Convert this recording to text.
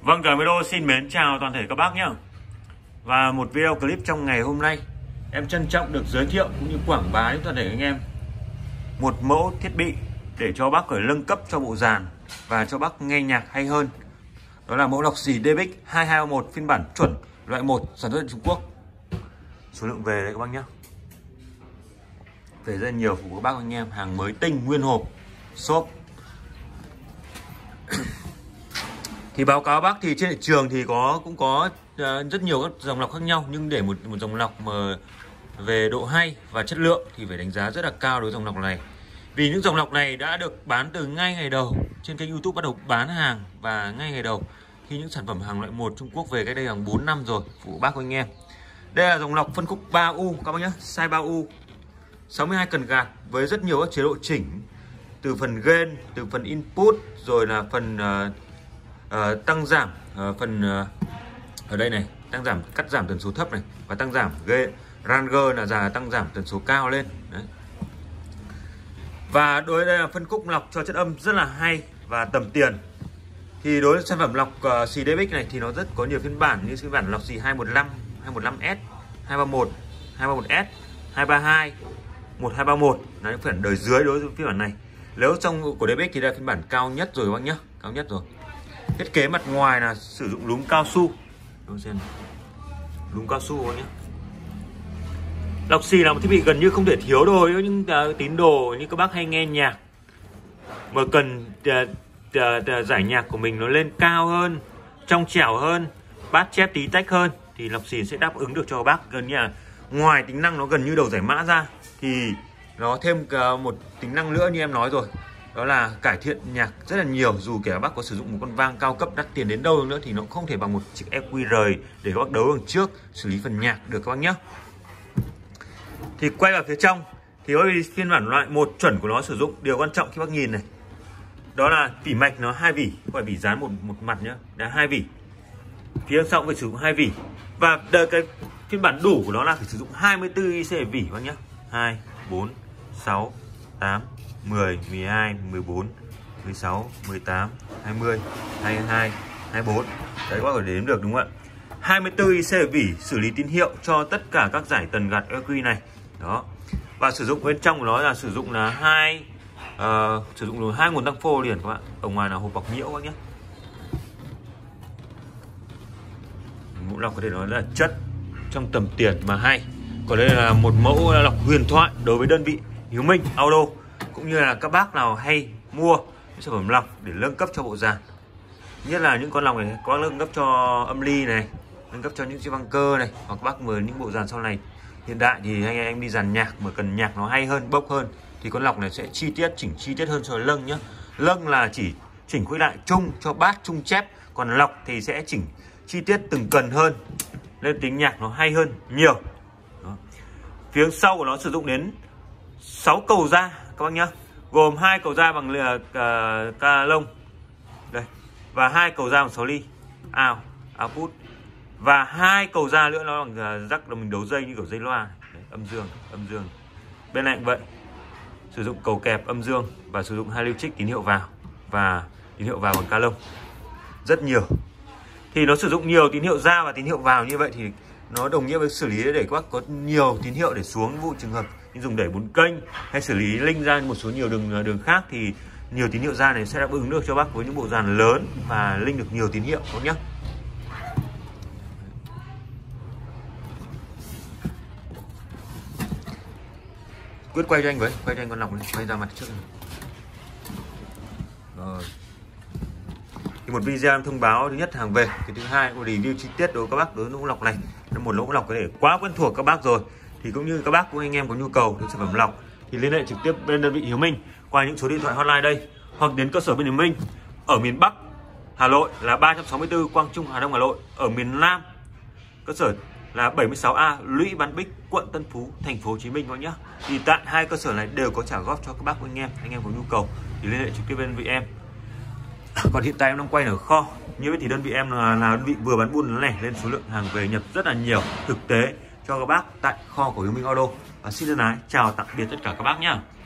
Vâng, cả video xin mến chào toàn thể các bác nhé. Và một video clip trong ngày hôm nay, em trân trọng được giới thiệu cũng như quảng bá đến toàn thể anh em một mẫu thiết bị để cho bác nâng cấp cho bộ dàn và cho bác nghe nhạc hay hơn. Đó là mẫu lọc xì DBX 2231 phiên bản chuẩn loại 1 sản xuất ở Trung Quốc. Số lượng về đây các bác nhé. Về rất nhiều của các bác anh em, hàng mới tinh nguyên hộp shop. Thì báo cáo bác thì trên thị trường thì cũng có rất nhiều các dòng lọc khác nhau, nhưng để một dòng lọc mà về độ hay và chất lượng thì phải đánh giá rất là cao đối với dòng lọc này. Vì những dòng lọc này đã được bán từ ngay ngày đầu trên kênh YouTube, bắt đầu bán hàng và ngay ngày đầu khi những sản phẩm hàng loại 1 Trung Quốc về cách đây khoảng 4 năm rồi phụ bác anh em. Đây là dòng lọc phân khúc 3U các bác nhé, size 3U, 62 cần gạt với rất nhiều các chế độ chỉnh, từ phần gain, từ phần input, rồi là phần tăng giảm, phần ở đây này, tăng giảm cắt giảm tần số thấp này, và tăng giảm ranger là tăng giảm tần số cao lên. Đấy. Và đối với đây là phân khúc lọc cho chất âm rất là hay và tầm tiền. Thì đối với sản phẩm lọc xì DBX này thì nó rất có nhiều phiên bản, như phiên bản lọc xì 215, 215S, 231, 231S, 232, 1231 là những phiên bản đời dưới đối với phiên bản này. Nếu trong của DBX thì đây là phiên bản cao nhất rồi các bác nhé, cao nhất rồi. Thiết kế mặt ngoài là sử dụng lúm cao su, lúm cao su nhé. Lọc xì là một thiết bị gần như không thể thiếu đối với những tín đồ như các bác hay nghe nhạc mà cần giải nhạc của mình nó lên cao hơn, trong trẻo hơn, bát chép tí tách hơn, thì lọc xì sẽ đáp ứng được cho bác. Gần như là ngoài tính năng nó gần như đầu giải mã ra thì nó thêm một tính năng nữa như em nói rồi, đó là cải thiện nhạc rất là nhiều. Dù kể bác có sử dụng một con vang cao cấp đắt tiền đến đâu nữa thì nó cũng không thể bằng một chiếc EQ để các bác đấu đằng trước xử lý phần nhạc được các bác nhé. Thì quay vào phía trong thì phiên bản loại 1 chuẩn của nó sử dụng điều quan trọng khi bác nhìn này, đó là vỉ mạch nó 2 vỉ, không phải vỉ dán một mặt nhá, là 2 vỉ. Phía sau phải sử dụng 2 vỉ, và cái phiên bản đủ của nó là phải sử dụng 24 IC vỉ bác nhé. 2, 4, 6, 8, 10, 12, 14, 16, 18, 20, 22, 24. Đấy các bác phải đếm được đúng không ạ? 24 IC vỉ xử lý tín hiệu cho tất cả các giải tần gạt EQ này. Đó. Và sử dụng bên trong của nó là sử dụng là sử dụng 2 nguồn tăng phô liền các bạn. Ở ngoài là hộp bọc nhiễu các nhé. Mẫu lọc có thể nói là chất trong tầm tiền mà hay. Còn đây là một mẫu lọc huyền thoại đối với đơn vị Hiếu Minh Audio, cũng như là các bác nào hay mua những sản phẩm lọc để nâng cấp cho bộ dàn. Nhất là những con lọc này có nâng cấp cho âm ly này, nâng cấp cho những chiếc băng cơ này, hoặc các bác mở những bộ dàn sau này hiện đại thì anh em đi dàn nhạc mà cần nhạc nó hay hơn, bốc hơn thì con lọc này sẽ chỉnh chi tiết hơn cho lâng nhé. Lâng là chỉ chỉnh khuếch đại chung cho bát chung chép, còn lọc thì sẽ chỉnh chi tiết từng cần hơn, nên tính nhạc nó hay hơn nhiều. Đó. Phía sau của nó sử dụng đến 6 cầu ra các bác nhé, gồm 2 cầu ra bằng ca lông đây, và 2 cầu ra bằng 6 ly output, và 2 cầu ra nữa nó bằng rắc là mình đấu dây như kiểu dây loa. Đấy, âm dương. Bên này cũng vậy, sử dụng cầu kẹp âm dương và sử dụng 2 lưu trích tín hiệu vào và tín hiệu vào bằng ca lông. Rất nhiều. Thì nó sử dụng nhiều tín hiệu ra và tín hiệu vào như vậy thì nó đồng nghĩa với xử lý để các bác có nhiều tín hiệu để xuống vụ trường hợp như dùng đẩy 4 kênh hay xử lý link ra một số nhiều đường khác thì nhiều tín hiệu ra này sẽ đáp ứng được cho bác với những bộ dàn lớn và link được nhiều tín hiệu các nhé. Quyết quay cho anh với, quay cho anh con lọc này, quay ra mặt trước này. Rồi. Thì một video em thông báo thứ nhất hàng về, cái thứ hai có review chi tiết đối với các bác đối với mẫu lọc này. Nó một mẫu lọc có thể quá quen thuộc các bác rồi, thì cũng như các bác của anh em có nhu cầu đến sản phẩm lọc thì liên hệ trực tiếp bên đơn vị Hiếu Minh qua những số điện thoại hotline đây, hoặc đến cơ sở bên Hiếu Minh ở miền Bắc Hà Nội là 364 Quang Trung Hà Đông Hà Nội, ở miền Nam cơ sở là 76A Lũy Bán Bích, quận Tân Phú, thành phố Hồ Chí Minh các nhé. Thì tại hai cơ sở này đều có trả góp cho các bác của anh em có nhu cầu thì liên hệ trực tiếp bên đơn vị em. Còn hiện tại em đang quay ở kho, như vậy thì đơn vị em là đơn vị vừa bán buôn lẻ lên số lượng hàng về nhập rất là nhiều thực tế cho các bác tại kho của Hiếu Minh Audio. Và xin thân ái chào tạm biệt tất cả các bác nhé.